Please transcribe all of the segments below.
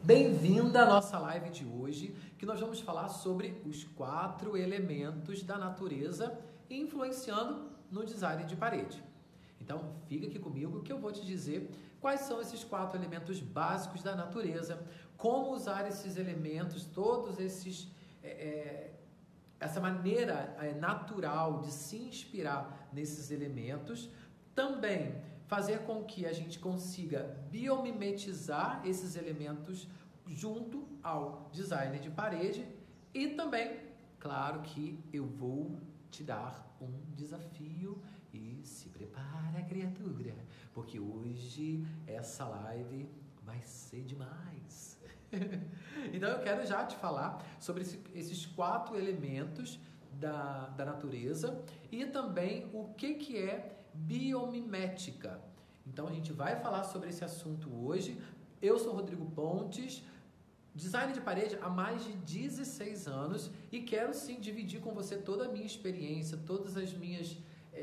Bem-vinda à nossa live de hoje, que nós vamos falar sobre os 4 elementos da natureza influenciando no design de parede. Então, fica aqui comigo que eu vou te dizer quais são esses 4 elementos básicos da natureza, como usar esses elementos, todos esses... essa maneira natural de se inspirar nesses elementos, também fazer com que a gente consiga biomimetizar esses elementos junto ao design de parede e também, claro que eu vou te dar um desafio e se prepara, criatura, porque hoje essa live vai ser demais. Então eu quero já te falar sobre esses 4 elementos da natureza e também o que é biomimética. Então a gente vai falar sobre esse assunto hoje. Eu sou Rodrigo Pontes, design de parede há mais de 16 anos e quero sim dividir com você toda a minha experiência, todas as minhas...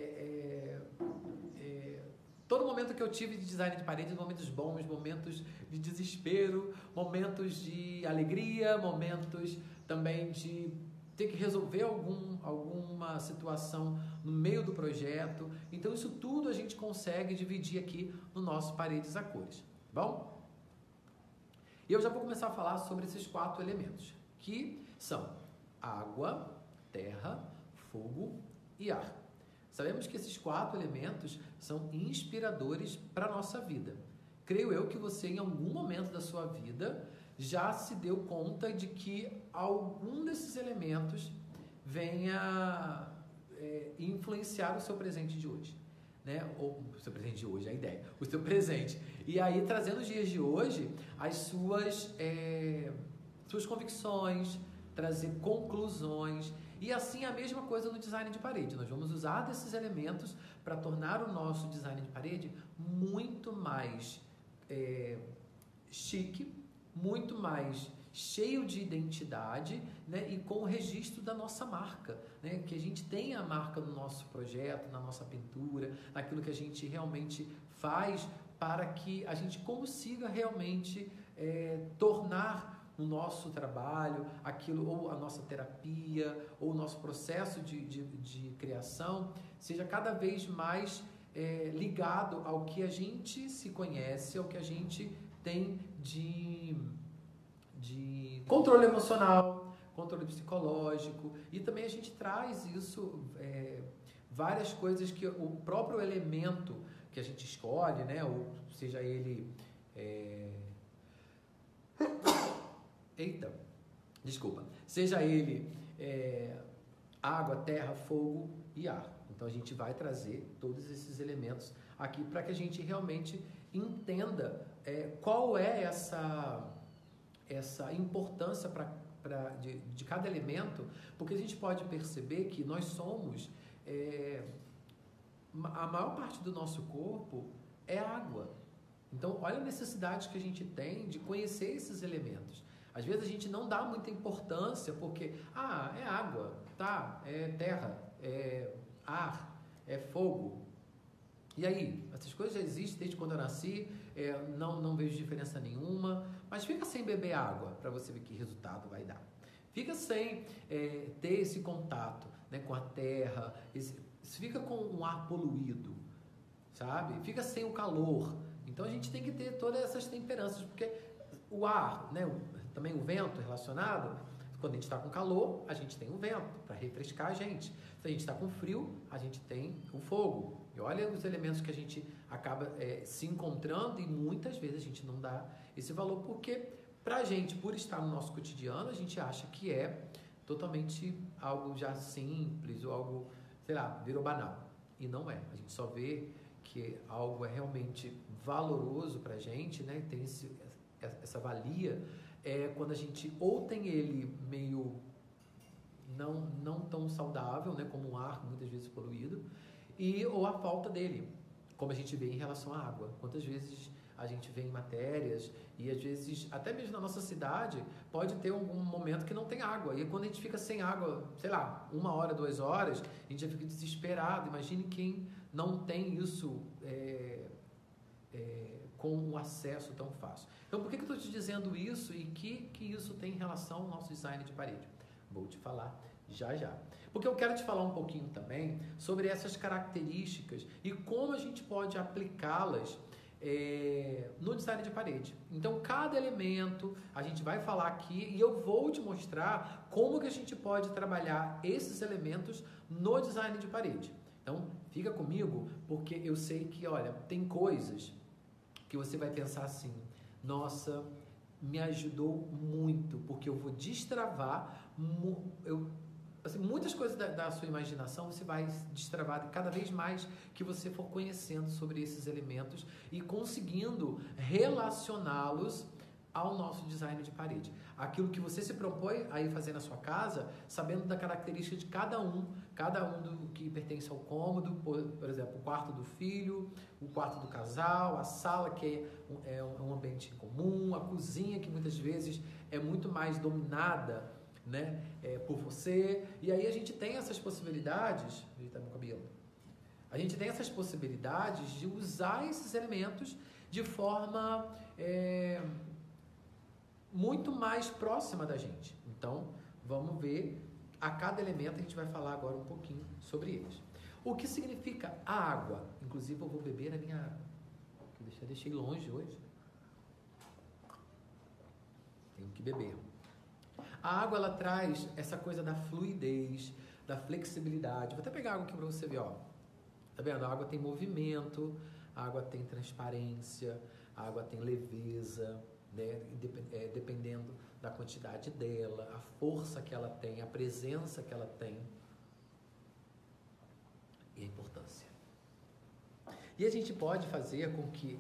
todo momento que eu tive de design de parede, momentos bons, momentos de desespero, momentos de alegria, momentos também de ter que resolver alguma situação no meio do projeto. Então isso tudo a gente consegue dividir aqui no nosso Paredes a Cores, tá bom? E eu já vou começar a falar sobre esses 4 elementos, que são água, terra, fogo e ar. Sabemos que esses 4 elementos são inspiradores para a nossa vida. Creio eu que você, em algum momento da sua vida, já se deu conta de que algum desses elementos venha influenciar o seu presente de hoje, né? Ou o seu presente de hoje, a ideia, o seu presente. E aí, trazendo os dias de hoje, as suas convicções, trazer conclusões. E assim a mesma coisa no design de parede. Nós vamos usar desses elementos para tornar o nosso design de parede muito mais chique, muito mais cheio de identidade, né? E com o registro da nossa marca, né? Que a gente tenha a marca no nosso projeto, na nossa pintura, naquilo que a gente realmente faz para que a gente consiga realmente tornar o nosso trabalho, aquilo, ou a nossa terapia, ou o nosso processo de criação, seja cada vez mais ligado ao que a gente se conhece, ao que a gente tem de controle emocional, controle psicológico, e também a gente traz isso, várias coisas que o próprio elemento que a gente escolhe, né, ou seja ele... seja ele água, terra, fogo e ar. Então a gente vai trazer todos esses elementos aqui para que a gente realmente entenda qual é essa importância de cada elemento, porque a gente pode perceber que nós somos, a maior parte do nosso corpo é água. Então olha a necessidade que a gente tem de conhecer esses elementos. Às vezes a gente não dá muita importância porque, é água, tá, é terra, é ar, é fogo. E aí? Essas coisas já existem desde quando eu nasci, não vejo diferença nenhuma, mas fica sem beber água para você ver que resultado vai dar. Fica sem ter esse contato, né, com a terra, fica com um ar poluído, sabe? Fica sem o calor. Então a gente tem que ter todas essas temperanças, porque o ar, né, também o vento relacionado, quando a gente está com calor, a gente tem o vento para refrescar a gente. Se a gente está com frio, a gente tem o fogo. E olha os elementos que a gente acaba se encontrando e muitas vezes a gente não dá esse valor, porque pra gente, por estar no nosso cotidiano, a gente acha que é totalmente algo já simples ou algo, sei lá, virou banal. E não é. A gente só vê que algo é realmente valoroso pra gente, né? Tem essa valia, quando a gente ou tem ele meio não tão saudável, né, como um ar muitas vezes poluído, ou a falta dele, como a gente vê em relação à água. Quantas vezes a gente vê em matérias e às vezes, até mesmo na nossa cidade, pode ter um momento que não tem água. E quando a gente fica sem água, sei lá, 1 hora, 2 horas, a gente já fica desesperado. Imagine quem não tem isso com um acesso tão fácil. Então, por que eu estou te dizendo isso e que isso tem em relação ao nosso design de parede? Vou te falar já já. Porque eu quero te falar um pouquinho também sobre essas características e como a gente pode aplicá-las no design de parede. Então, cada elemento a gente vai falar aqui e eu vou te mostrar como que a gente pode trabalhar esses elementos no design de parede. Então, fica comigo, porque eu sei que, olha, tem coisas que você vai pensar assim, nossa, me ajudou muito, porque eu vou destravar, assim, muitas coisas da sua imaginação você vai destravar cada vez mais que você for conhecendo sobre esses elementos e conseguindo relacioná-los ao nosso design de parede. Aquilo que você se propõe a ir fazer na sua casa, sabendo da característica de cada um do que pertence ao cômodo, por exemplo, o quarto do filho, o quarto do casal, a sala que é um ambiente comum, a cozinha que muitas vezes é muito mais dominada, né, por você. E aí a gente tem essas possibilidades, meu cabelo. A gente tem essas possibilidades de usar esses elementos de forma muito mais próxima da gente. Então, vamos ver a cada elemento, a gente vai falar agora um pouquinho sobre eles. O que significa a água? Inclusive, eu vou beber a minha água. Eu deixei longe hoje. Tenho que beber. A água, ela traz essa coisa da fluidez, da flexibilidade. Vou até pegar água aqui para você ver, ó. Tá vendo? A água tem movimento, a água tem transparência, a água tem leveza, né? Dependendo da quantidade dela, a força que ela tem, a presença que ela tem e a importância. E a gente pode fazer com que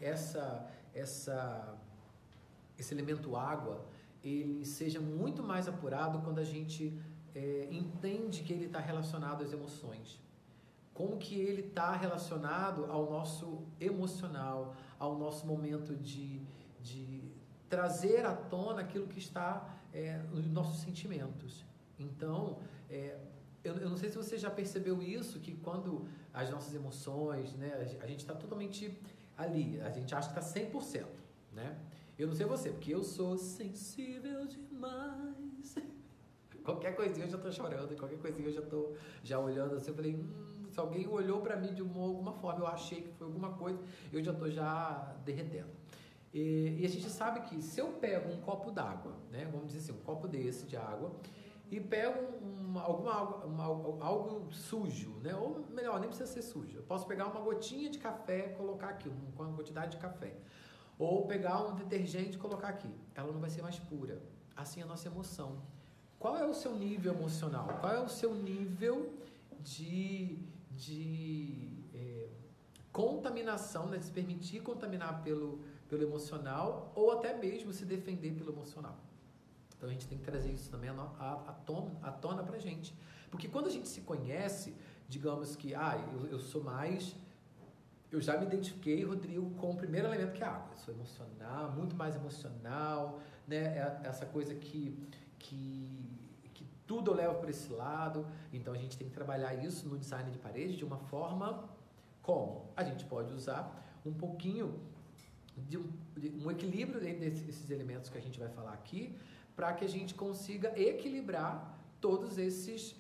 esse elemento água ele seja muito mais apurado quando a gente entende que ele está relacionado às emoções. Como que ele está relacionado ao nosso emocional, ao nosso momento de trazer à tona aquilo que está nos nossos sentimentos. Então, eu não sei se você já percebeu isso, que quando as nossas emoções, né, a gente está totalmente ali, a gente acha que está 100%, né? Eu não sei você, porque eu sou sensível demais. Qualquer coisinha eu já estou chorando, qualquer coisinha eu já estou olhando assim, eu falei, se alguém olhou para mim de alguma forma, eu achei que foi alguma coisa, eu já estou derretendo. E a gente sabe que se eu pego um copo d'água, né, vamos dizer assim, um copo desse de água, e pego algo sujo, né, ou melhor, nem precisa ser sujo, eu posso pegar uma gotinha de café e colocar aqui, uma quantidade de café, ou pegar um detergente e colocar aqui, ela não vai ser mais pura. Assim é a nossa emoção. Qual é o seu nível emocional? Qual é o seu nível de contaminação, né, de se permitir contaminar pelo emocional ou até mesmo se defender pelo emocional? Então a gente tem que trazer isso também à tona pra gente. Porque quando a gente se conhece, digamos que eu sou mais... Eu já me identifiquei, Rodrigo, com o primeiro elemento que é a água. Eu sou emocional, muito mais emocional, né? Essa coisa que tudo eu levo para esse lado. Então a gente tem que trabalhar isso no design de parede de uma forma como? A gente pode usar um pouquinho de um equilíbrio entre esses elementos que a gente vai falar aqui, para que a gente consiga equilibrar todos esses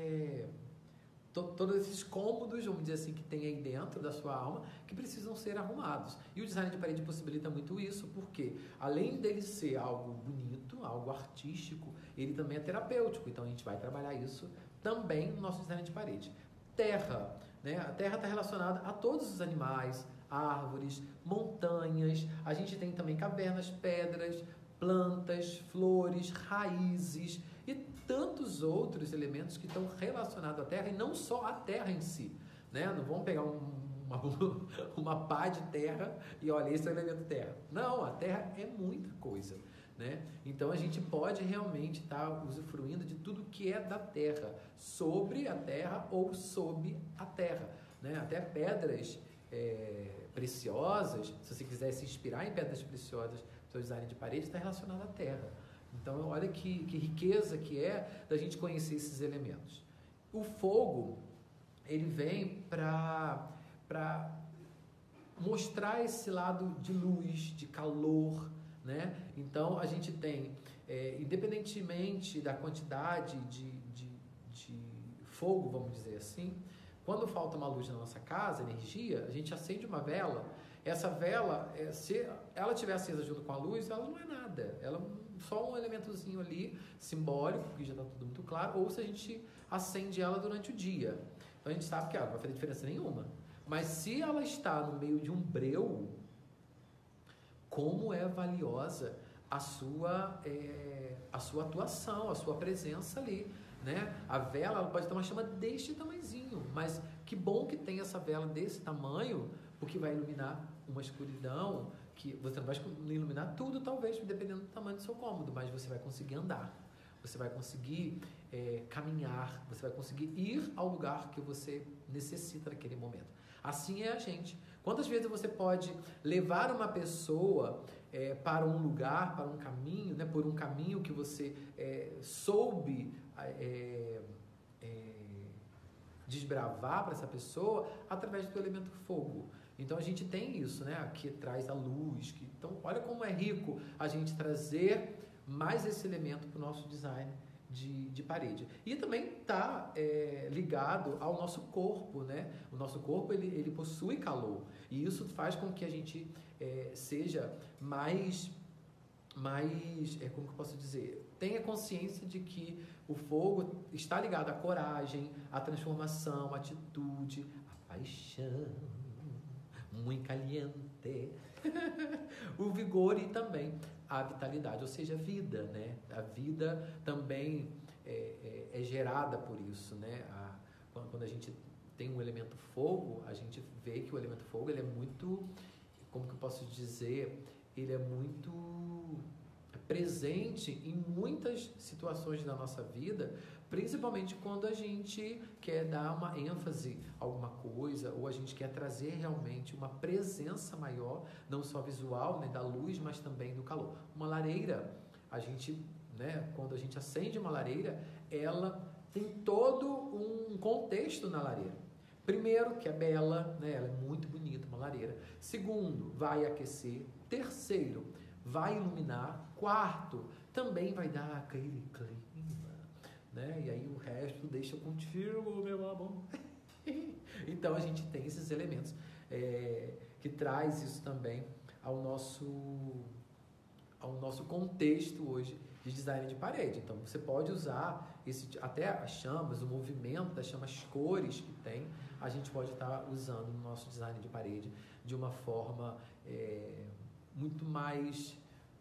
cômodos, vamos dizer assim, que tem aí dentro da sua alma, que precisam ser arrumados. E o design de parede possibilita muito isso, porque além dele ser algo bonito, algo artístico, ele também é terapêutico. Então a gente vai trabalhar isso também no nosso design de parede. Terra, né? A terra está relacionada a todos os animais, árvores, montanhas. A gente tem também cavernas, pedras, plantas, flores, raízes e tantos outros elementos que estão relacionados à terra, e não só a terra em si, né? Não vamos pegar uma pá de terra e olha, esse é o elemento terra. Não, a terra é muita coisa, né? Então a gente pode realmente estar usufruindo de tudo que é da terra, sobre a terra ou sob a terra, né? Até pedras preciosas, se você quiser se inspirar em pedras preciosas, seu design de parede está relacionado à terra. Então, olha que riqueza que é da gente conhecer esses elementos. O fogo, ele vem para mostrar esse lado de luz, de calor, né? Então, a gente tem, independentemente da quantidade de fogo, vamos dizer assim, quando falta uma luz na nossa casa, energia, a gente acende uma vela. Essa vela, se ela estiver acesa junto com a luz, ela não é nada. Ela é só um elementozinho ali, simbólico, que já está tudo muito claro, ou se a gente acende ela durante o dia. Então, a gente sabe que ela não vai fazer diferença nenhuma. Mas se ela está no meio de um breu, como é valiosa a sua atuação, a sua presença ali, né? A vela, ela pode ter uma chama deste tamanhozinho, mas que bom que tem essa vela desse tamanho, porque vai iluminar uma escuridão, que você não vai iluminar tudo, talvez, dependendo do tamanho do seu cômodo, mas você vai conseguir andar, você vai conseguir caminhar, você vai conseguir ir ao lugar que você necessita naquele momento. Assim é a gente. Quantas vezes você pode levar uma pessoa para um lugar, para um caminho, né, por um caminho que você soube desbravar para essa pessoa através do elemento fogo. Então a gente tem isso, né, que traz a luz. Então olha como é rico a gente trazer mais esse elemento para o nosso design de parede. E também está ligado ao nosso corpo, né? O nosso corpo ele possui calor e isso faz com que a gente seja mais como que eu posso dizer? Tenha consciência de que o fogo está ligado à coragem, à transformação, à atitude, à paixão, muito caliente, o vigor e também a vitalidade, ou seja, a vida, né? A vida também é gerada por isso, né? Quando a gente tem um elemento fogo, a gente vê que o elemento fogo ele é muito, como que eu posso dizer, ele é muito presente em muitas situações da nossa vida, principalmente quando a gente quer dar uma ênfase a alguma coisa, ou a gente quer trazer realmente uma presença maior, não só visual, né, da luz, mas também do calor. Uma lareira, a gente, né, quando a gente acende uma lareira, ela tem todo um contexto na lareira. Primeiro, que é bela, né, ela é muito bonita, uma lareira. Segundo, vai aquecer. Terceiro, vai iluminar. Quarto, também vai dar aquele clima, né? E aí o resto deixa contigo, meu amor. Então a gente tem esses elementos que traz isso também ao nosso contexto hoje de design de parede. Então você pode usar até as chamas, o movimento das chamas, as cores que tem, a gente pode estar usando no nosso design de parede de uma forma muito mais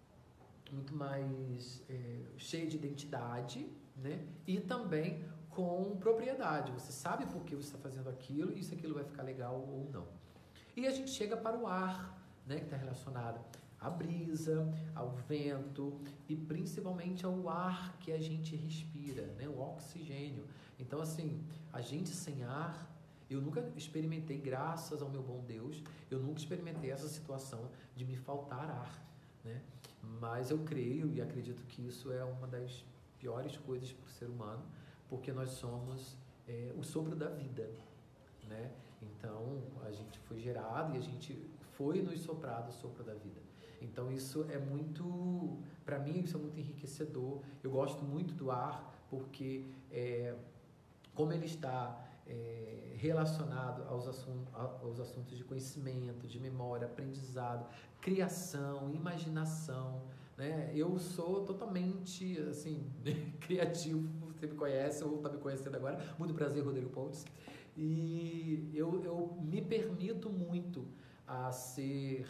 cheia de identidade, né? E também com propriedade. Você sabe por que você está fazendo aquilo e se aquilo vai ficar legal ou não. E a gente chega para o ar, né? Que está relacionado à brisa, ao vento e principalmente ao ar que a gente respira, né? O oxigênio. Então, assim, a gente sem ar, eu nunca experimentei, graças ao meu bom Deus, eu nunca experimentei essa situação de me faltar ar, né? Mas eu creio e acredito que isso é uma das piores coisas para o ser humano, porque nós somos o sopro da vida, né? Então, a gente foi gerado e a gente foi nos soprado o sopro da vida. Então, isso é muito, para mim, isso é muito enriquecedor. Eu gosto muito do ar, porque como ele está relacionado aos assuntos de conhecimento, de memória, aprendizado, criação, imaginação, né? Eu sou totalmente, assim, criativo, você me conhece ou está me conhecendo agora, muito prazer, Rodrigo Pontes, e eu me permito muito a ser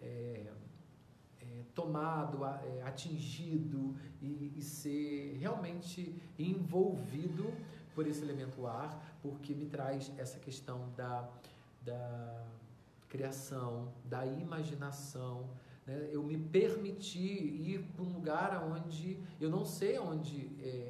tomado, atingido e ser realmente envolvido por esse elemento ar, porque me traz essa questão da criação, da imaginação, né? Eu me permiti ir para um lugar onde eu não sei onde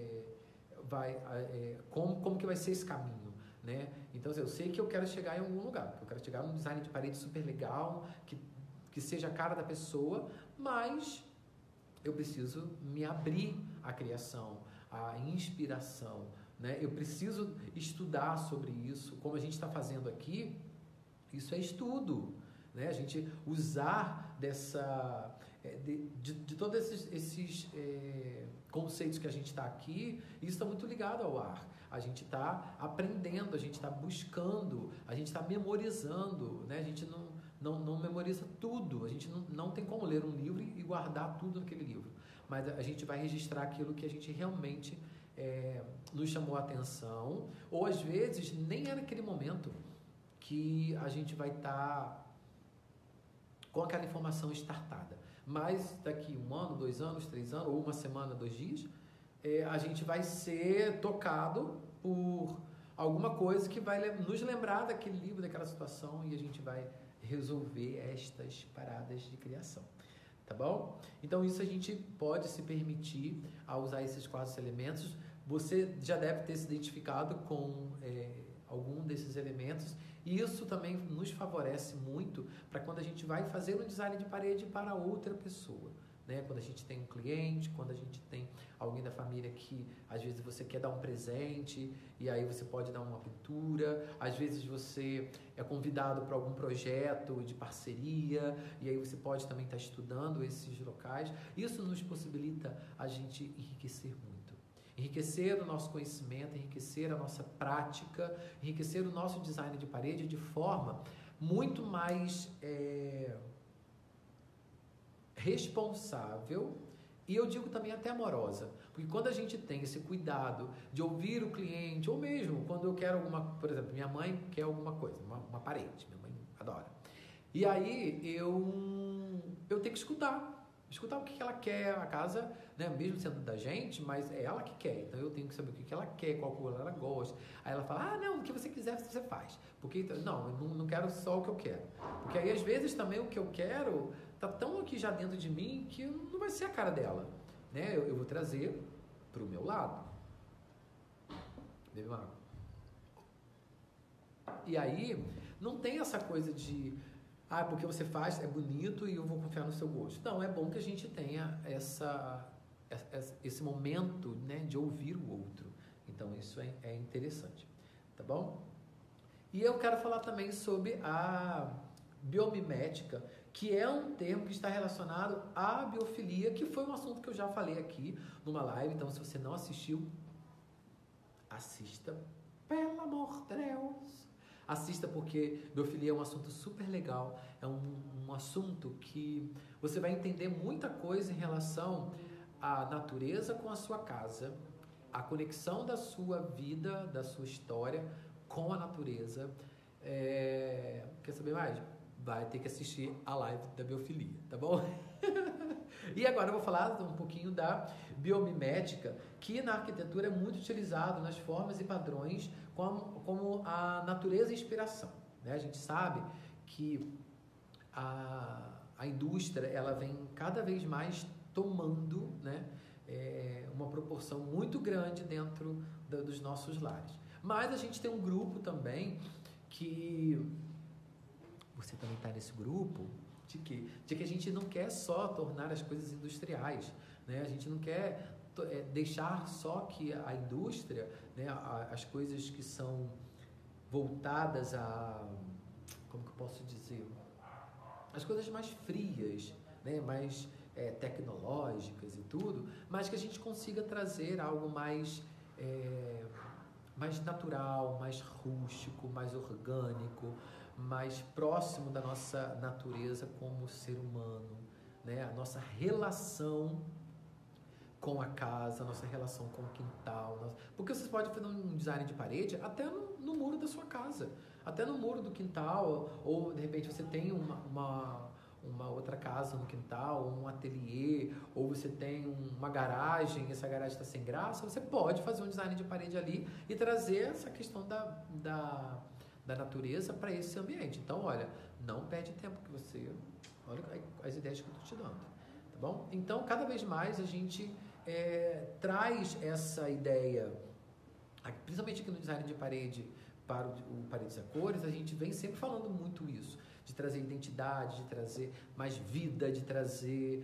como que vai ser esse caminho, né? Então, eu sei que eu quero chegar em algum lugar, eu quero chegar num design de parede super legal, que seja a cara da pessoa, mas eu preciso me abrir à criação, à inspiração, né? Eu preciso estudar sobre isso, como a gente está fazendo aqui. Isso é estudo, né? A gente usar de todos esses conceitos que a gente está aqui, isso está muito ligado ao ar. A gente está aprendendo, a gente está buscando, a gente está memorizando, né? A gente não memoriza tudo, a gente não tem como ler um livro e guardar tudo naquele livro, mas a gente vai registrar aquilo que a gente realmente nos chamou a atenção, ou às vezes nem é naquele momento que a gente vai estar com aquela informação startada, mas daqui 1 ano, 2 anos, 3 anos, ou 1 semana, 2 dias, a gente vai ser tocado por alguma coisa que vai nos lembrar daquele livro, daquela situação, e a gente vai resolver estas paradas de criação, tá bom? Então isso a gente pode se permitir a usar esses 4 elementos. Você já deve ter se identificado com algum desses elementos, e isso também nos favorece muito para quando a gente vai fazer um design de parede para outra pessoa, né? Quando a gente tem um cliente, quando a gente tem alguém da família que às vezes você quer dar um presente e aí você pode dar uma pintura, às vezes você é convidado para algum projeto de parceria e aí você pode também estar estudando esses locais. Isso nos possibilita a gente enriquecer muito. Enriquecer o nosso conhecimento, enriquecer a nossa prática, enriquecer o nosso design de parede de forma muito mais responsável, e eu digo também até amorosa, porque quando a gente tem esse cuidado de ouvir o cliente, ou mesmo quando eu quero por exemplo, minha mãe quer alguma coisa, uma parede, minha mãe adora, e aí eu tenho que escutar o que ela quer, a casa, né, mesmo sendo da gente, mas é ela que quer, então eu tenho que saber o que ela quer, qual cor ela gosta. Aí ela fala, não, o que você quiser você faz, porque não, eu não quero só o que eu quero, porque aí às vezes também o que eu quero tá tão aqui já dentro de mim que não vai ser a cara dela, né? Eu vou trazer pro meu lado. Bebe uma água. E aí não tem essa coisa de porque você faz, é bonito e eu vou confiar no seu gosto. Não, é bom que a gente tenha esse momento, né, de ouvir o outro. Então isso é interessante, tá bom? E eu quero falar também sobre a biomimética, que é um termo que está relacionado à biofilia, que foi um assunto que eu já falei aqui numa live. Então, se você não assistiu, assista, pelo amor de Deus. Assista, porque biofilia é um assunto super legal, é um assunto que você vai entender muita coisa em relação à natureza com a sua casa, a conexão da sua vida, da sua história com a natureza. Quer saber mais? Vai ter que assistir a live da biofilia, tá bom? E agora eu vou falar um pouquinho da biomimética, que na arquitetura é muito utilizado nas formas e padrões como a natureza e inspiração, né? A gente sabe que a indústria ela vem cada vez mais tomando, né, uma proporção muito grande dentro dos nossos lares. Mas a gente tem um grupo também que... Você também está nesse grupo de que a gente não quer só tornar as coisas industriais, né? A gente não quer deixar só que a indústria, né, as coisas que são voltadas como que eu posso dizer? As coisas mais frias, né, mais tecnológicas e tudo, mas que a gente consiga trazer algo mais natural, mais rústico, mais orgânico, mais próximo da nossa natureza como ser humano, né? A nossa relação com a casa, a nossa relação com o quintal. Porque você pode fazer um design de parede até no muro da sua casa, até no muro do quintal, ou de repente você tem uma outra casa no quintal, um ateliê, ou você tem uma garagem, essa garagem está sem graça, você pode fazer um design de parede ali e trazer essa questão da natureza para esse ambiente. Então, olha, não perde tempo que você... Olha as ideias que eu estou te dando, tá bom? Então, cada vez mais a gente traz essa ideia, principalmente aqui no design de parede, para o Paredes a Cores, a gente vem sempre falando muito isso, de trazer identidade, de trazer mais vida, de trazer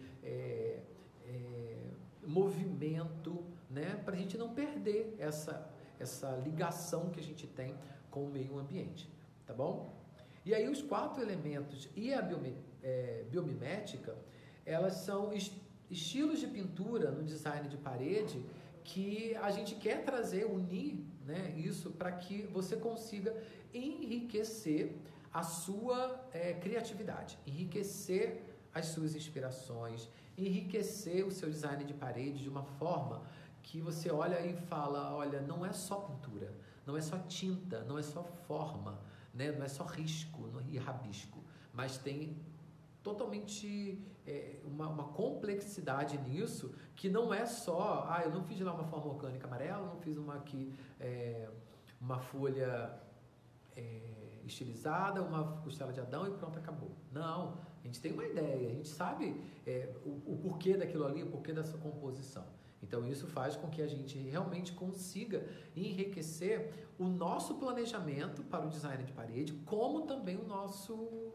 movimento, né? Para a gente não perder essa ligação que a gente tem com o meio ambiente, tá bom? E aí os 4 elementos e a biomimética, elas são estilos de pintura no design de parede que a gente quer trazer, unir, né, isso para que você consiga enriquecer a sua criatividade, enriquecer as suas inspirações, enriquecer o seu design de parede de uma forma que você olha e fala, olha, não é só pintura, não é só tinta, não é só forma, né, não é só risco e rabisco, mas tem totalmente uma complexidade nisso, que não é só, eu não fiz lá uma forma orgânica amarela, não fiz uma aqui, uma folha estilizada, uma costela de Adão e pronto, acabou. Não, a gente tem uma ideia, a gente sabe o porquê daquilo ali, o porquê dessa composição. Então isso faz com que a gente realmente consiga enriquecer o nosso planejamento para o design de parede, como também o nosso...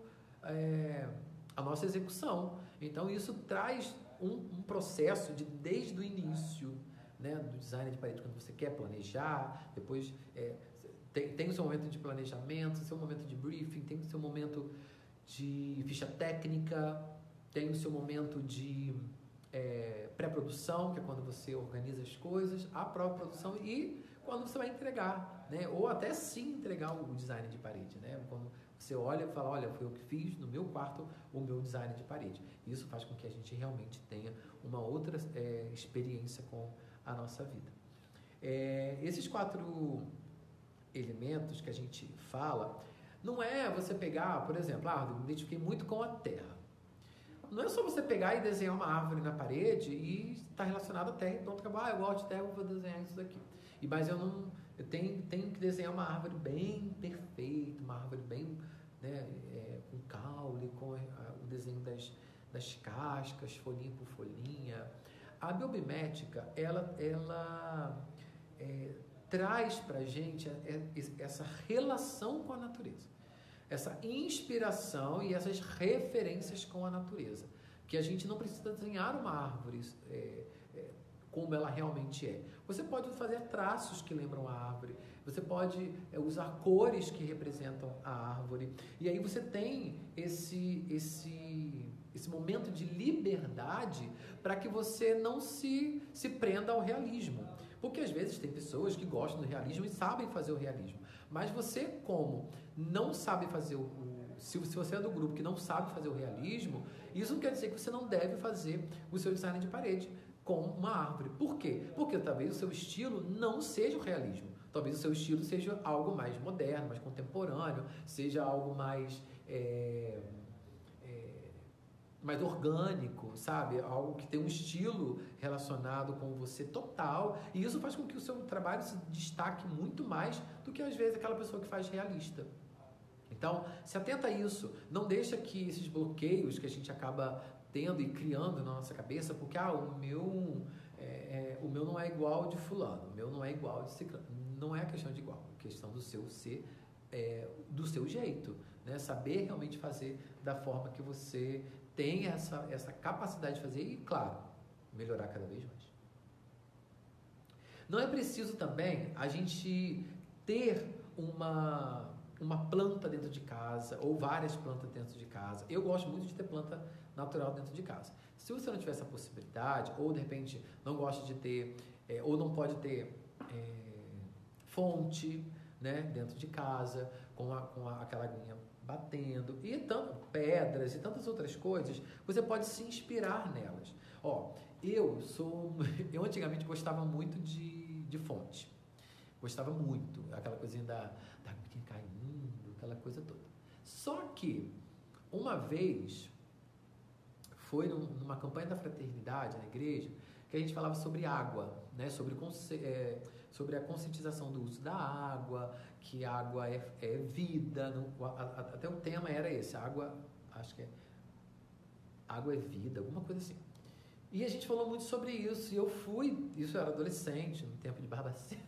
a nossa execução. Então isso traz um processo desde o início, né, do design de parede, quando você quer planejar, depois tem o seu momento de planejamento, o seu momento de briefing, tem o seu momento de ficha técnica, tem o seu momento de pré-produção, que é quando você organiza as coisas, a própria produção e quando você vai entregar, né, ou até sim entregar o design de parede, né, quando você olha e fala, olha, foi eu que fiz no meu quarto o meu design de parede. Isso faz com que a gente realmente tenha uma outra experiência com a nossa vida. Esses 4 elementos que a gente fala, não é você pegar, por exemplo, eu me identifiquei muito com a terra. Não é só você pegar e desenhar uma árvore na parede e estar relacionado à terra e pronto, acabou, eu gosto de terra, eu vou desenhar isso daqui. Mas eu tenho que desenhar uma árvore bem perfeita, uma árvore bem, né, com caule, com o desenho das cascas, folhinha por folhinha. A biomimética, ela traz pra gente essa relação com a natureza, essa inspiração e essas referências com a natureza, que a gente não precisa desenhar uma árvore como ela realmente é. Você pode fazer traços que lembram a árvore, você pode usar cores que representam a árvore, e aí você tem esse momento de liberdade para que você não se prenda ao realismo. Porque às vezes tem pessoas que gostam do realismo e sabem fazer o realismo, mas você, como não sabe fazer se você é do grupo que não sabe fazer o realismo, isso não quer dizer que você não deve fazer o seu design de parede com uma árvore. Por quê? Porque talvez o seu estilo não seja o realismo. Talvez o seu estilo seja algo mais moderno, mais contemporâneo, seja algo mais orgânico, sabe? Algo que tem um estilo relacionado com você total. E isso faz com que o seu trabalho se destaque muito mais do que, às vezes, aquela pessoa que faz realista. Então, se atenta a isso. Não deixa que esses bloqueios que a gente acaba tendo e criando na nossa cabeça, porque o meu não é igual ao de fulano, o meu não é igual ao de ciclano. Não é a questão de igual, é a questão do seu ser, do seu jeito, né? Saber realmente fazer da forma que você tem essa capacidade de fazer e, claro, melhorar cada vez mais. Não é preciso também a gente ter uma planta dentro de casa ou várias plantas dentro de casa. Eu gosto muito de ter planta natural dentro de casa. Se você não tiver essa possibilidade, ou de repente não gosta de ter, ou não pode ter fonte, né, dentro de casa, com aquela aguinha batendo, e pedras e tantas outras coisas, você pode se inspirar nelas. Eu antigamente gostava muito de fonte. Gostava muito, aquela coisinha da aguinha caindo, aquela coisa toda. Só que, uma vez, foi numa campanha da fraternidade na igreja, que a gente falava sobre água, né? Sobre a conscientização do uso da água, que a água é vida, até o tema era esse, água é vida, alguma coisa assim. E a gente falou muito sobre isso, e isso eu era adolescente, no tempo de Barbacena,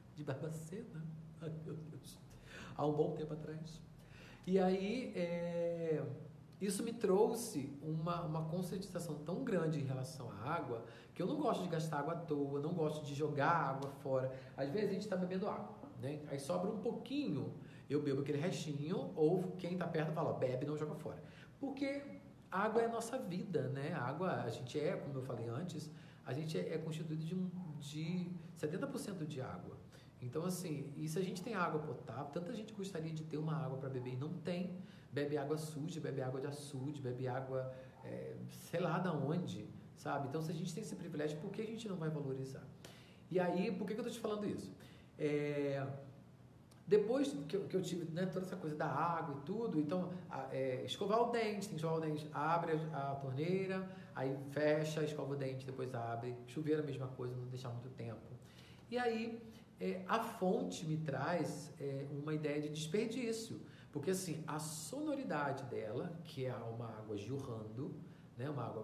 ai meu Deus, há um bom tempo atrás. E aí, isso me trouxe uma conscientização tão grande em relação à água, que eu não gosto de gastar água à toa, não gosto de jogar água fora. Às vezes a gente está bebendo água, né? Aí sobra um pouquinho, eu bebo aquele restinho, ou quem está perto fala, ó, bebe, não joga fora. Porque a água é a nossa vida, né? A água, a gente como eu falei antes, a gente é constituído de 70% de água. Então, assim, e se a gente tem água potável, tanta gente gostaria de ter uma água para beber e não tem. Bebe água suja, bebe água de açude, bebe água, sei lá da onde, sabe? Então, se a gente tem esse privilégio, por que a gente não vai valorizar? E aí, por que eu estou te falando isso? Depois que eu tive, né, toda essa coisa da água e tudo, então, escovar o dente, tem que escovar o dente, abre a torneira, aí fecha, escova o dente, depois abre. Chuveiro, a mesma coisa, não deixar muito tempo. E aí, a fonte me traz uma ideia de desperdício, porque assim, a sonoridade dela, que é uma água jorrando, né, uma água,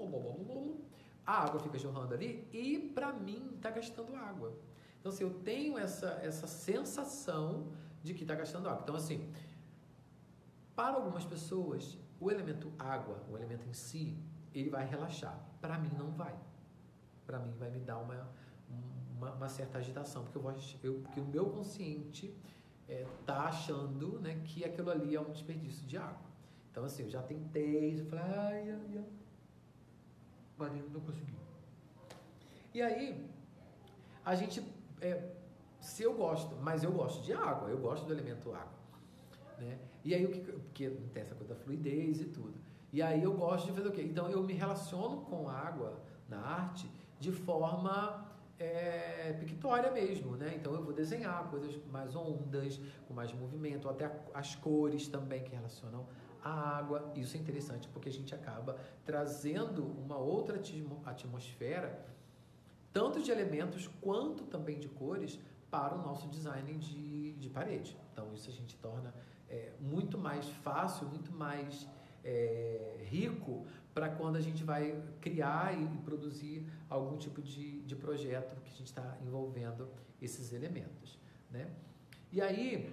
a água fica jorrando ali e para mim está gastando água. Então assim, eu tenho essa sensação de que está gastando água. Então assim, para algumas pessoas, o elemento água, o elemento em si, ele vai relaxar. Para mim não vai. Para mim vai me dar uma certa agitação, porque o meu consciente tá achando, né, que aquilo ali é um desperdício de água. Então assim, eu já tentei, eu falei, mas não consegui. E aí, a gente, se eu gosto, mas eu gosto de água, eu gosto do elemento água, né? E aí, porque tem essa coisa da fluidez e tudo. E aí eu gosto de fazer o quê? Então eu me relaciono com a água na arte de forma pictória mesmo, né? Então eu vou desenhar coisas mais ondas, com mais movimento, até as cores também que relacionam a água. Isso é interessante porque a gente acaba trazendo uma outra atmosfera, tanto de elementos quanto também de cores, para o nosso design de parede. Então isso a gente torna muito mais fácil, muito mais rico para quando a gente vai criar e produzir algum tipo de projeto que a gente está envolvendo esses elementos, né? E aí,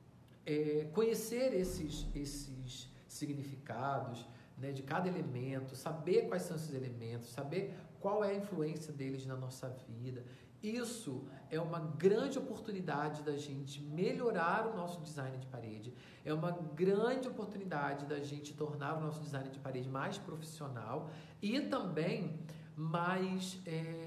conhecer esses significados, né, de cada elemento, saber quais são esses elementos, saber qual é a influência deles na nossa vida, isso é uma grande oportunidade da gente melhorar o nosso design de parede, é uma grande oportunidade da gente tornar o nosso design de parede mais profissional e também mais,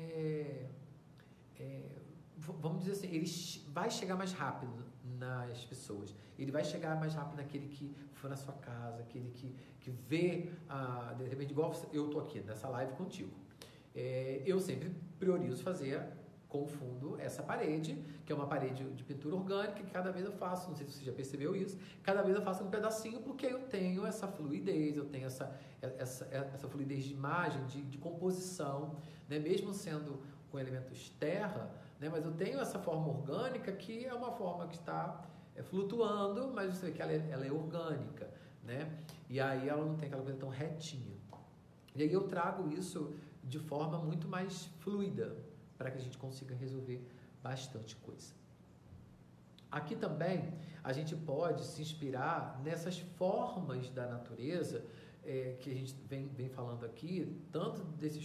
vamos dizer assim, ele vai chegar mais rápido nas pessoas, ele vai chegar mais rápido naquele que for na sua casa, aquele que vê, de repente, igual eu estou aqui nessa live contigo. Eu sempre priorizo fazer com fundo essa parede, que é uma parede de pintura orgânica, que cada vez eu faço, não sei se você já percebeu isso, cada vez eu faço um pedacinho, porque eu tenho essa fluidez, eu tenho essa fluidez de imagem, de composição, né? Mesmo sendo com elementos terra, né? Mas eu tenho essa forma orgânica, que é uma forma que está flutuando, mas você vê que ela é orgânica, né? E aí ela não tem aquela coisa tão retinha. E aí eu trago isso de forma muito mais fluida, para que a gente consiga resolver bastante coisa. Aqui também a gente pode se inspirar nessas formas da natureza que a gente vem falando aqui, tanto desses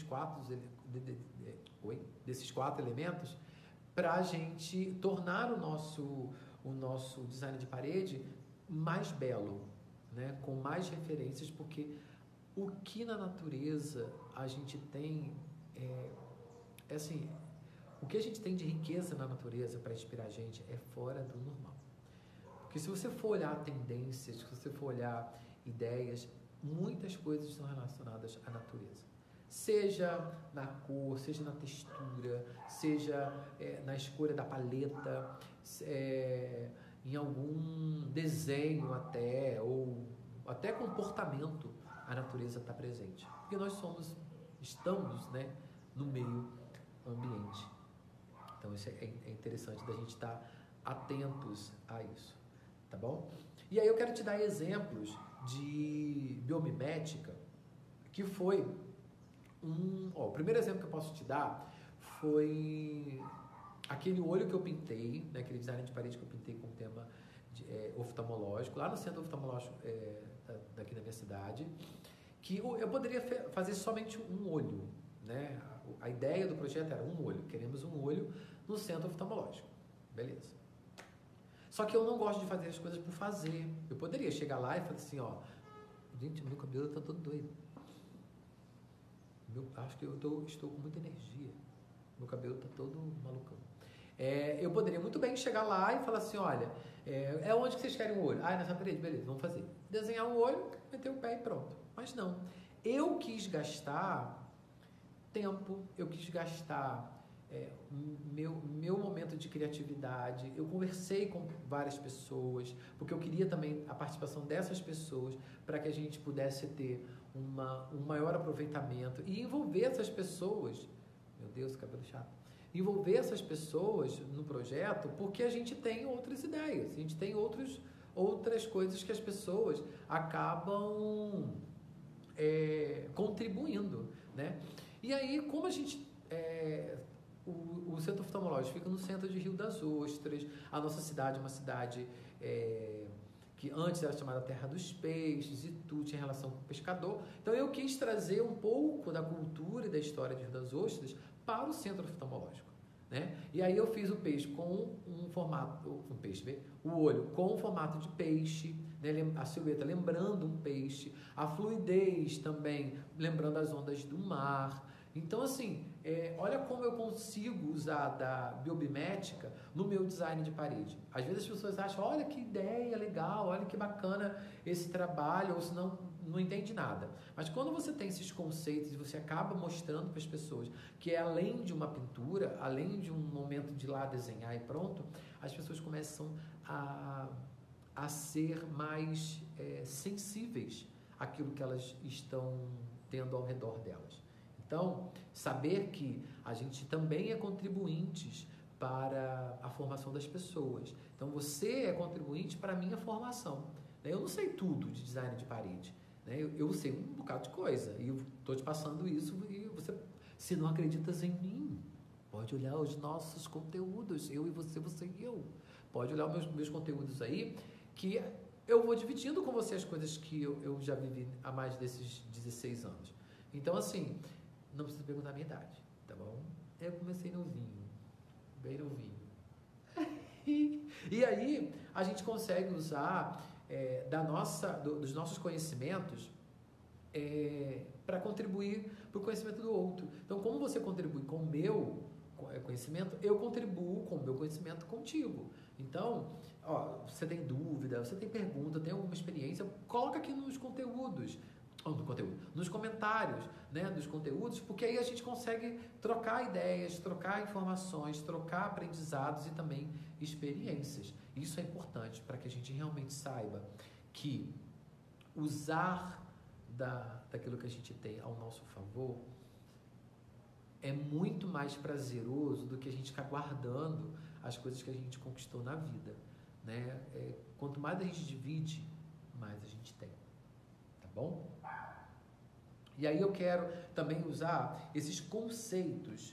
desses quatro elementos, para a gente tornar o nosso design de parede mais belo, né? Com mais referências, porque o que na natureza a gente tem assim, o que a gente tem de riqueza na natureza para inspirar a gente é fora do normal. Porque se você for olhar tendências, se você for olhar ideias, muitas coisas estão relacionadas à natureza. Seja na cor, seja na textura, seja na escolha da paleta, em algum desenho até, ou até comportamento, a natureza está presente. Porque nós estamos, né, no meio ambiente. Então isso é interessante da gente estar atentos a isso, tá bom? E aí eu quero te dar exemplos de biomimética, que foi o primeiro exemplo que eu posso te dar foi aquele olho que eu pintei, né, aquele design de parede que eu pintei com tema oftalmológico, lá no centro oftalmológico daqui da minha cidade, que eu poderia fazer somente um olho, né? A ideia do projeto era um olho, queremos um olho no centro oftalmológico, beleza. Só que eu não gosto de fazer as coisas por fazer. Eu poderia chegar lá e falar assim, ó, gente, meu cabelo tá todo doido. Acho que estou com muita energia. Meu cabelo tá todo malucão. Eu poderia muito bem chegar lá e falar assim, olha, onde que vocês querem o olho? Nessa parede, beleza, vamos fazer. Desenhar o olho, meter o pé e pronto. Mas não. Eu quis gastar tempo, eu quis gastar meu momento de criatividade. Eu conversei com várias pessoas, porque eu queria também a participação dessas pessoas para que a gente pudesse ter um maior aproveitamento e envolver essas pessoas. Meu Deus, cabelo chato. Envolver essas pessoas no projeto, porque a gente tem outras ideias, a gente tem outras coisas que as pessoas acabam contribuindo, né? E aí, como a gente... o centro oftalmológico fica no centro de Rio das Ostras, a nossa cidade é uma cidade que antes era chamada Terra dos Peixes e tudo tinha relação com o pescador. Então eu quis trazer um pouco da cultura e da história de Rio das Ostras para o centro oftalmológico, né? E aí eu fiz o peixe com o olho com um formato de peixe, né? A silhueta lembrando um peixe, a fluidez também lembrando as ondas do mar. Então, assim, olha como eu consigo usar da biomimética no meu design de parede. Às vezes as pessoas acham, olha que ideia legal, olha que bacana esse trabalho, ou senão não entende nada. Mas quando você tem esses conceitos e você acaba mostrando para as pessoas que é além de uma pintura, além de um momento de ir lá desenhar e pronto, as pessoas começam a ser mais sensíveis àquilo que elas estão tendo ao redor delas. Então, saber que a gente também é contribuintes para a formação das pessoas. Então, você é contribuinte para a minha formação. Eu não sei tudo de design de parede. Eu sei um bocado de coisa. E eu estou te passando isso e você, se não acreditas em mim, pode olhar os nossos conteúdos. Eu e você, você e eu. Pode olhar os meus conteúdos aí, que eu vou dividindo com você as coisas que eu já vivi há mais desses 16 anos. Então, assim... Não precisa perguntar a minha idade, tá bom? Eu comecei novinho, bem novinho. E aí, a gente consegue usar dos nossos conhecimentos para contribuir para o conhecimento do outro. Então, como você contribui com o meu conhecimento, eu contribuo com o meu conhecimento contigo. Então, você tem dúvida, você tem pergunta, tem alguma experiência, coloca aqui nos conteúdos. Nos comentários, né, dos conteúdos, porque aí a gente consegue trocar ideias, trocar informações, trocar aprendizados e também experiências. Isso é importante para que a gente realmente saiba que usar daquilo que a gente tem ao nosso favor é muito mais prazeroso do que a gente ficar guardando as coisas que a gente conquistou na vida, né? Quanto mais a gente divide, mais a gente tem. Tá bom? E aí eu quero também usar esses conceitos,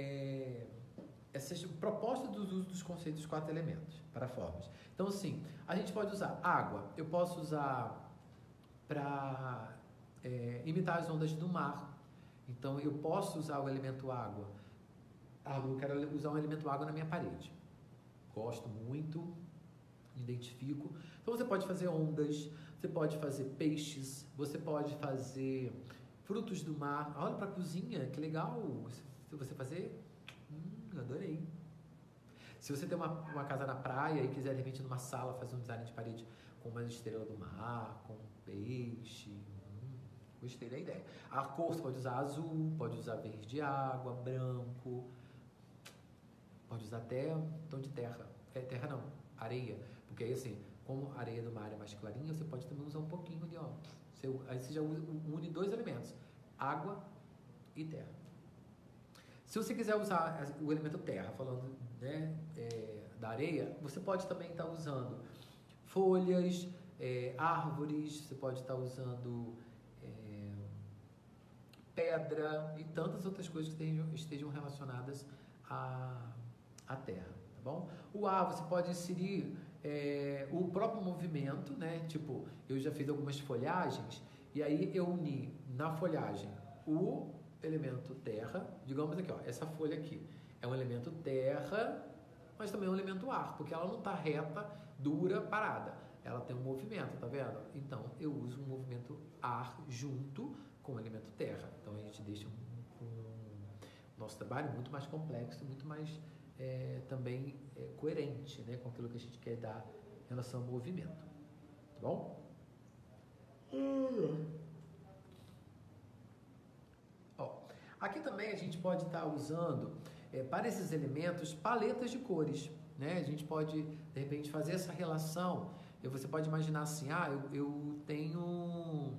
essas propostas do uso dos conceitos 4 elementos para formas. Então, assim, a gente pode usar água, eu posso usar para imitar as ondas do mar. Então, eu posso usar o elemento água. Eu quero usar um elemento água na minha parede. Gosto muito, me identifico. Então, você pode fazer ondas, você pode fazer peixes, você pode fazer frutos do mar. Olha para a cozinha, que legal. Se você fazer, adorei. Se você tem uma casa na praia e quiser, de repente, numa sala, fazer um design de parede com uma estrela do mar, com peixe, gostei da ideia. A cor você pode usar azul, pode usar verde água, branco, pode usar até tom de terra. Terra não, areia. Porque aí, assim, como a areia do mar é mais clarinha, você pode também usar um pouquinho ali, ó. Aí você já une 2 elementos, água e terra. Se você quiser usar o elemento terra, falando, né, da areia, você pode também estar usando folhas, árvores, você pode estar usando pedra e tantas outras coisas que estejam relacionadas à terra, tá bom? O ar, você pode inserir o próprio movimento, né? Tipo, eu já fiz algumas folhagens e aí eu uni na folhagem o elemento terra, digamos aqui, ó, essa folha aqui é um elemento terra mas também é um elemento ar, porque ela não está reta, dura, parada. Ela tem um movimento, tá vendo? Então, eu uso um movimento ar junto com o elemento terra. Então, a gente deixa nosso trabalho muito mais complexo, muito mais também coerente, né, com aquilo que a gente quer dar em relação ao movimento. Tá bom? Ó, aqui também a gente pode estar usando, para esses elementos, paletas de cores. Né? A gente pode, de repente, fazer essa relação. Você pode imaginar assim, eu tenho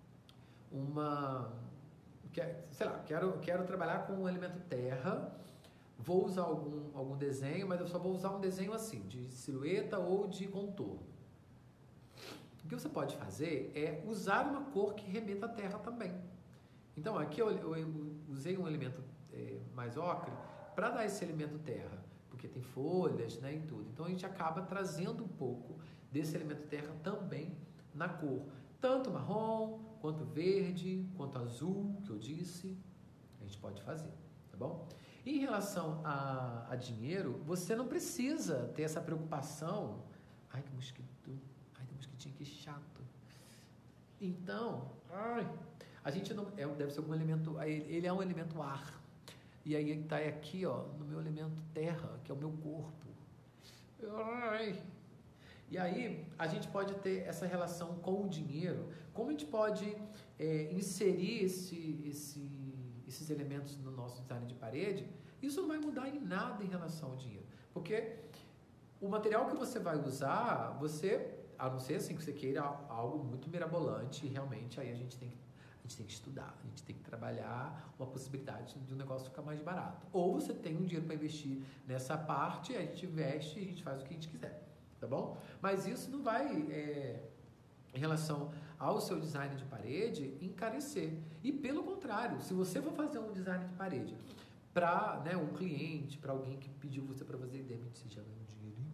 sei lá, quero trabalhar com o elemento terra, vou usar algum desenho, mas eu só vou usar um desenho assim, de silhueta ou de contorno. O que você pode fazer é usar uma cor que remeta à terra também. Então, aqui eu usei um elemento mais ocre para dar esse elemento terra, porque tem folhas, né, e tudo. Então, a gente acaba trazendo um pouco desse elemento terra também na cor. Tanto marrom, quanto verde, quanto azul, que eu disse, a gente pode fazer, tá bom? Em relação a dinheiro, você não precisa ter essa preocupação. Ai, que mosquito. Ai, que mosquitinho, que chato. Então, a gente não... deve ser algum elemento... Ele é um elemento ar. E aí ele está aqui, ó, no meu elemento terra, que é o meu corpo. E aí, a gente pode ter essa relação com o dinheiro. Como a gente pode inserir esses elementos no nosso design de parede? Isso não vai mudar em nada em relação ao dinheiro. Porque o material que você vai usar, a não ser assim que você queira algo muito mirabolante, realmente aí a gente tem que estudar, a gente tem que trabalhar uma possibilidade de um negócio ficar mais barato. Ou você tem um dinheiro para investir nessa parte, a gente investe e a gente faz o que a gente quiser, tá bom? Mas isso não vai, em relação ao seu design de parede, encarecer. E pelo contrário, se você for fazer um design de parede para, né, um cliente, para alguém que pediu você para fazer, de repente você já ganhou um dinheirinho,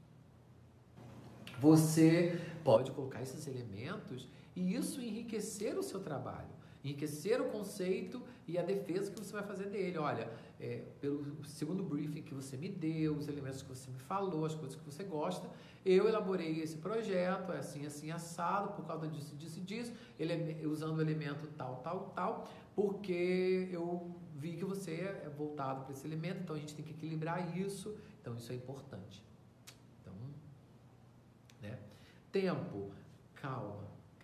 você pode colocar esses elementos e isso enriquecer o seu trabalho, enriquecer o conceito e a defesa que você vai fazer dele. Olha, pelo segundo briefing que você me deu, os elementos que você me falou, as coisas que você gosta, eu elaborei esse projeto, assim, assim, assado, por causa disso, disso e disso, usando o elemento tal, tal, tal, porque eu vi que você é voltado para esse elemento, então a gente tem que equilibrar isso, então isso é importante. Então, né? Tempo, calma.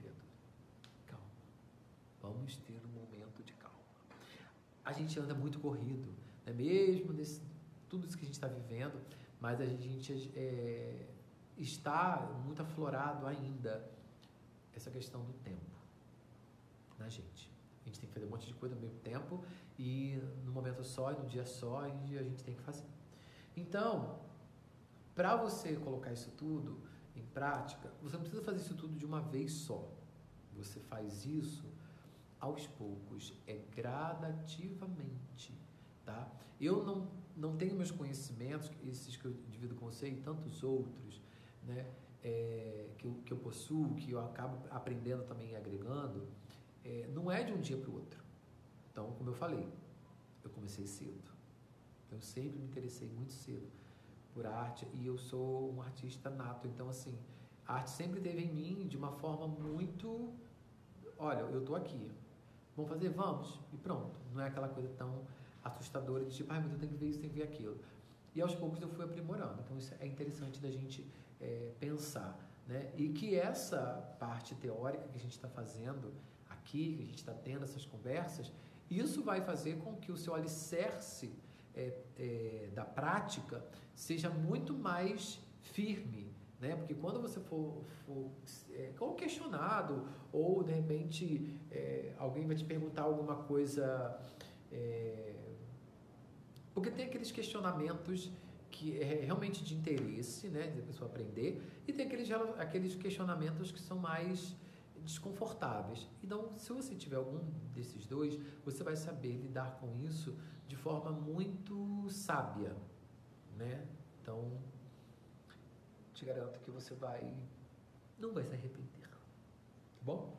Vamos ter um momento de calma. A gente anda muito corrido, né? Mesmo tudo isso que a gente está vivendo, mas a gente está muito aflorado ainda essa questão do tempo na gente. A gente tem que fazer um monte de coisa ao mesmo tempo e no momento só, e no dia só, e a gente tem que fazer. Então, para você colocar isso tudo em prática, você não precisa fazer isso tudo de uma vez só. Você faz isso aos poucos, gradativamente, tá? Eu não tenho meus conhecimentos, esses que eu divido com você e tantos outros, né, que eu possuo, que eu acabo aprendendo também e agregando, não é de um dia para o outro. Então, como eu falei, eu comecei cedo. Eu sempre me interessei muito cedo por arte e eu sou um artista nato. Então, assim, a arte sempre esteve em mim de uma forma muito... Olha, eu tô aqui. Vamos fazer? Vamos. E pronto. Não é aquela coisa tão assustadora de tipo, ai, mas eu tenho que ver isso, tenho que ver aquilo. E aos poucos eu fui aprimorando. Então, isso é interessante da gente pensar, né? E que essa parte teórica que a gente está fazendo aqui, que a gente está tendo essas conversas, isso vai fazer com que o seu alicerce da prática seja muito mais firme, né? Porque quando você for questionado ou de repente alguém vai te perguntar alguma coisa, porque tem aqueles questionamentos que é realmente de interesse, né, de a pessoa aprender, e tem aqueles questionamentos que são mais desconfortáveis. Então, se você tiver algum desses dois, você vai saber lidar com isso de forma muito sábia, né? Então, te garanto que você não vai se arrepender, tá bom?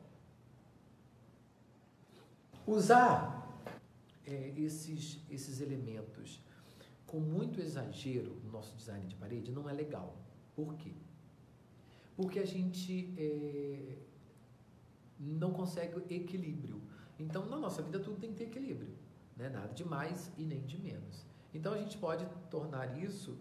Usar esses elementos com muito exagero no nosso design de parede não é legal. Por quê? Porque a gente não consegue equilíbrio. Então, na nossa vida, tudo tem que ter equilíbrio, né? Nada de mais e nem de menos. Então, a gente pode tornar isso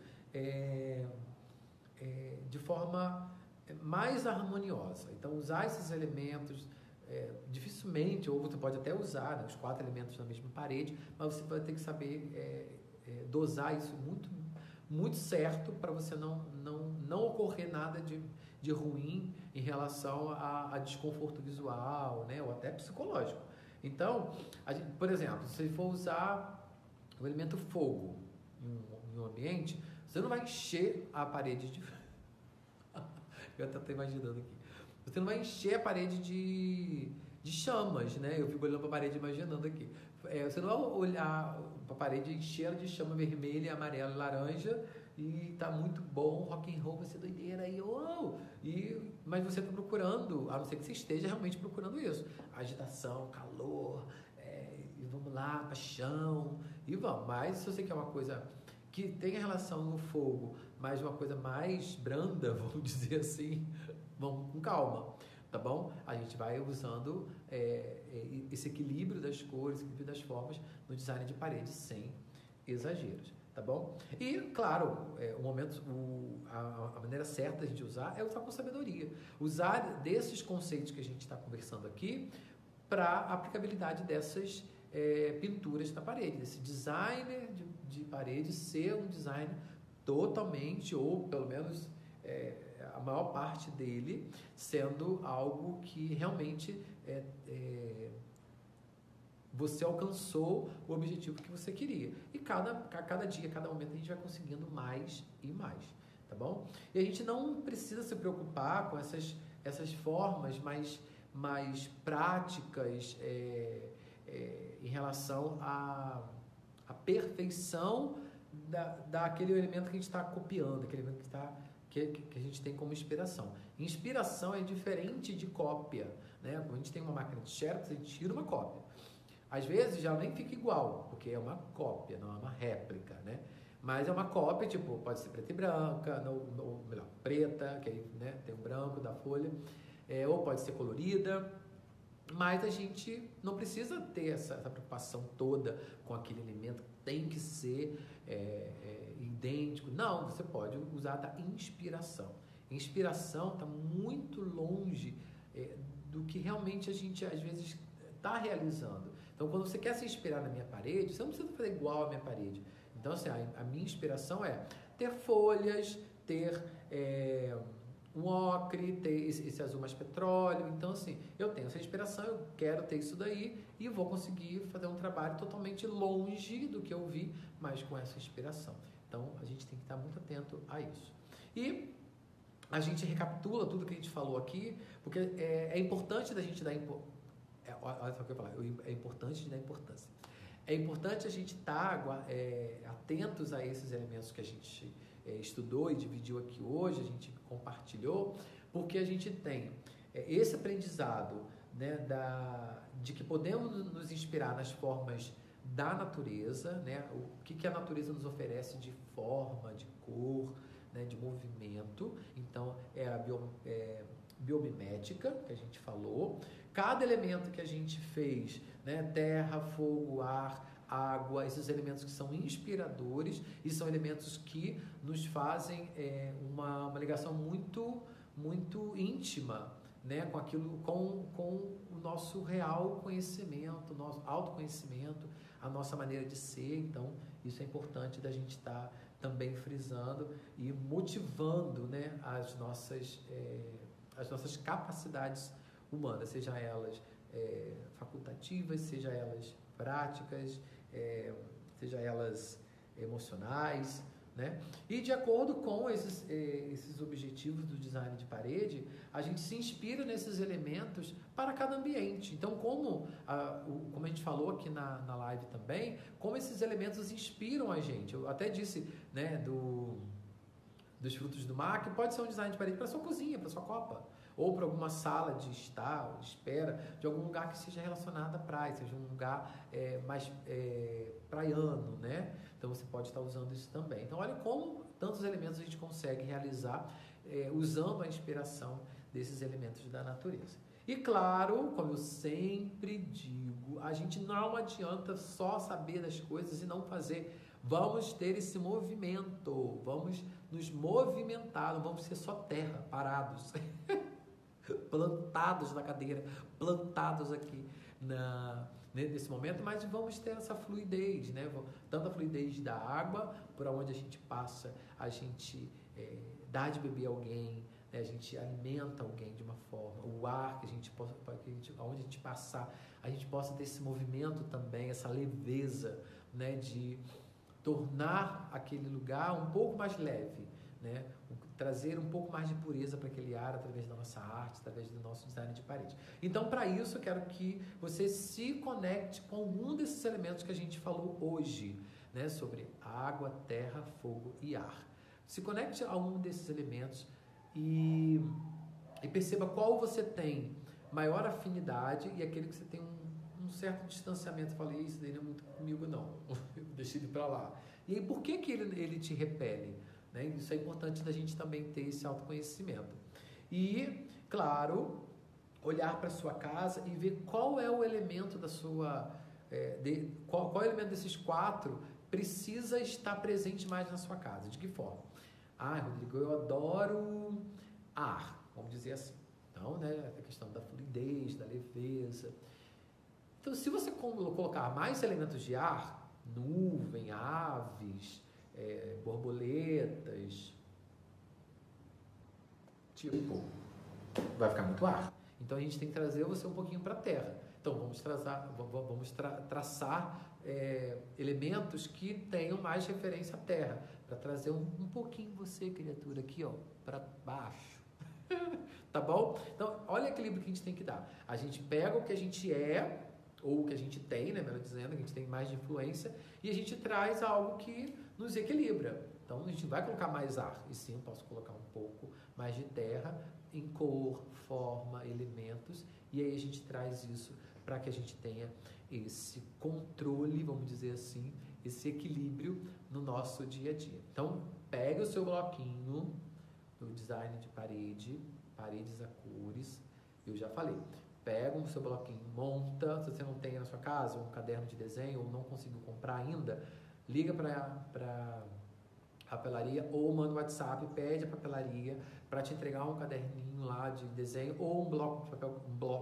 de forma mais harmoniosa. Então, usar esses elementos, dificilmente, ou você pode até usar, né, os 4 elementos na mesma parede, mas você vai ter que saber dosar isso muito, muito certo para você não ocorrer nada de ruim em relação a desconforto visual, né, ou até psicológico. Então, por exemplo, se for usar o elemento fogo em um ambiente, você não vai encher a parede de... Eu até estou imaginando aqui. Você não vai encher a parede de chamas, né? Eu fico olhando para a parede imaginando aqui. Você não vai olhar para a parede cheia de chama vermelha, amarela e laranja e tá muito bom, rock and roll, vai ser doideira aí, mas você está procurando, a não ser que você esteja realmente procurando isso, agitação, calor, e vamos lá, paixão, e vamos. Mas se você quer uma coisa que tenha relação no fogo, mas uma coisa mais branda, vamos dizer assim, vamos com calma, tá bom? A gente vai usando esse equilíbrio das cores, esse equilíbrio das formas no design de parede sem exageros, tá bom? E, claro, a maneira certa de a gente usar é usar com sabedoria. Usar desses conceitos que a gente está conversando aqui para a aplicabilidade dessas pinturas na parede, desse designer de parede ser um design totalmente, ou pelo menos a maior parte dele, sendo algo que realmente você alcançou o objetivo que você queria. E cada dia, cada momento, a gente vai conseguindo mais e mais, tá bom? E a gente não precisa se preocupar com essas formas mais práticas em relação à perfeição daquele elemento que a gente está copiando, aquele elemento que a gente tem como inspiração. Inspiração é diferente de cópia, né? Quando a gente tem uma máquina de xerox, a gente tira uma cópia. Às vezes já nem fica igual, porque é uma cópia, não é uma réplica, né? Mas é uma cópia, tipo, pode ser preta e branca, ou melhor, preta, que aí, né, tem o branco da folha, ou pode ser colorida, mas a gente não precisa ter essa preocupação toda com aquele elemento que tem que ser idêntico. Não, você pode usar da inspiração. Inspiração está muito longe do que realmente a gente, às vezes, está realizando. Então, quando você quer se inspirar na minha parede, você não precisa fazer igual à minha parede. Então, assim, a minha inspiração é ter folhas, ter um ocre, ter esse azul mais petróleo. Então, assim, eu tenho essa inspiração, eu quero ter isso daí e vou conseguir fazer um trabalho totalmente longe do que eu vi, mas com essa inspiração. Então, a gente tem que estar muito atento a isso. E a gente recapitula tudo que a gente falou aqui, porque é importante da gente dar importância. Olha só o que eu ia falar, é importante dar importância. É importante a gente estar atentos a esses elementos que a gente estudou e dividiu aqui hoje, a gente compartilhou, porque a gente tem esse aprendizado, né, de que podemos nos inspirar nas formas da natureza, né, o que a natureza nos oferece de forma, de cor, né, de movimento. Então, é a biomimética que a gente falou. Cada elemento que a gente fez, né, terra, fogo, ar, água, esses elementos que são inspiradores e são elementos que nos fazem uma ligação muito, muito íntima, né, com o nosso real conhecimento, o nosso autoconhecimento, a nossa maneira de ser. Então, isso é importante da gente estar também frisando e motivando, né, as nossas capacidades humanas, seja elas facultativas, seja elas práticas, seja elas emocionais, né? E de acordo com esses objetivos do design de parede, a gente se inspira nesses elementos para cada ambiente. Então, como a gente falou aqui na live também, como esses elementos inspiram a gente. Eu até disse, né, dos frutos do mar, que pode ser um design de parede para sua cozinha, para sua copa. ou para alguma sala de estar, ou de espera, de algum lugar que seja relacionado à praia, seja um lugar mais praiano, né? Então você pode estar usando isso também. Então olha como tantos elementos a gente consegue realizar usando a inspiração desses elementos da natureza. E claro, como eu sempre digo, a gente não adianta só saber das coisas e não fazer. Vamos ter esse movimento, vamos nos movimentar, não vamos ser só terra, parados, plantados na cadeira, plantados aqui nesse momento, mas vamos ter essa fluidez, né? Tanto a fluidez da água, por onde a gente passa, a gente dá de beber a alguém, né? A gente alimenta alguém de uma forma, o ar que a gente possa, onde a gente passar, a gente possa ter esse movimento também, essa leveza, né? De tornar aquele lugar um pouco mais leve, né? Trazer um pouco mais de pureza para aquele ar através da nossa arte, através do nosso design de parede. Então, para isso, eu quero que você se conecte com algum desses elementos que a gente falou hoje, né? Sobre água, terra, fogo e ar. Se conecte a um desses elementos e perceba qual você tem maior afinidade e aquele que você tem um certo distanciamento. Eu falei, isso daí não é muito comigo, não. Deixa ele para lá. E aí, por que ele te repele? Né? Isso é importante da gente também ter esse autoconhecimento. E, claro, olhar para a sua casa e ver qual é o elemento da sua... qual é o elemento desses 4 precisa estar presente mais na sua casa. De que forma? Ah, Rodrigo, eu adoro ar, vamos dizer assim. Então, né, a questão da fluidez, da leveza. Então, se você colocar mais elementos de ar, nuvem, aves, borboletas, tipo, vai ficar muito ar. Então, a gente tem que trazer você um pouquinho para a terra. Então, vamos traçar elementos que tenham mais referência à terra, para trazer um pouquinho você, criatura, aqui, ó, para baixo. Tá bom? Então, olha o equilíbrio que a gente tem que dar. A gente pega o que a gente é, ou o que a gente tem, né, melhor dizendo, que a gente tem mais de influência, e a gente traz algo que nos equilibra. Então, a gente vai colocar mais ar, e sim, eu posso colocar um pouco mais de terra, em cor, forma, elementos, e aí a gente traz isso para que a gente tenha esse controle, vamos dizer assim, esse equilíbrio no nosso dia a dia. Então, pega o seu bloquinho do design de parede, paredes a cores, eu já falei. Pega o seu bloquinho, monta, se você não tem na sua casa um caderno de desenho ou não conseguiu comprar ainda, liga para a papelaria ou manda um WhatsApp, pede a papelaria para te entregar um caderninho lá de desenho ou um bloco de papel,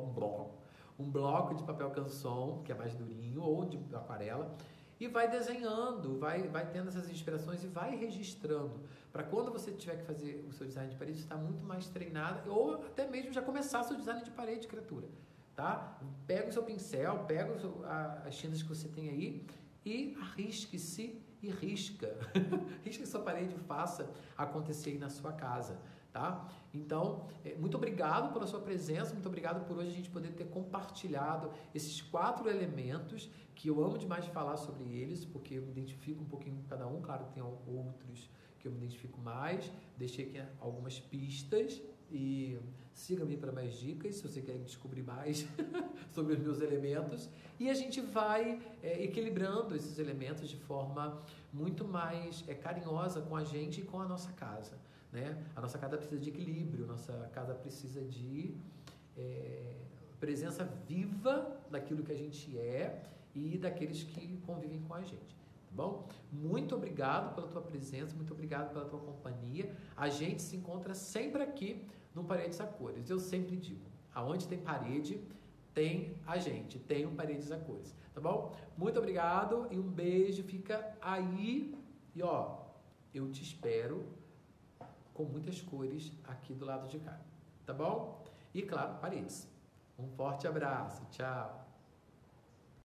um bloco de papel canson, que é mais durinho, ou de aquarela, e vai desenhando, vai tendo essas inspirações e vai registrando, para quando você tiver que fazer o seu design de parede, estar muito mais treinado, ou até mesmo já começar seu design de parede, criatura, tá? Pega o seu pincel, pega as tintas que você tem aí e arrisque-se e risca. Risca sua parede e faça acontecer aí na sua casa, tá? Então, muito obrigado pela sua presença, muito obrigado por hoje a gente poder ter compartilhado esses 4 elementos que eu amo demais falar sobre eles, porque eu me identifico um pouquinho com cada um, claro que tem outros que eu me identifico mais, deixei aqui algumas pistas e siga-me para mais dicas se você quer descobrir mais sobre os meus elementos, e a gente vai equilibrando esses elementos de forma muito mais carinhosa com a gente e com a nossa casa, né? A nossa casa precisa de equilíbrio, nossa casa precisa de presença viva daquilo que a gente é e daqueles que convivem com a gente. Bom, muito obrigado pela tua presença, muito obrigado pela tua companhia. A gente se encontra sempre aqui no Paredes a Cores. Eu sempre digo, aonde tem parede, tem a gente, tem um Paredes a Cores, tá bom? Muito obrigado e um beijo, fica aí. E ó, eu te espero com muitas cores aqui do lado de cá, tá bom? E claro, paredes. Um forte abraço, tchau!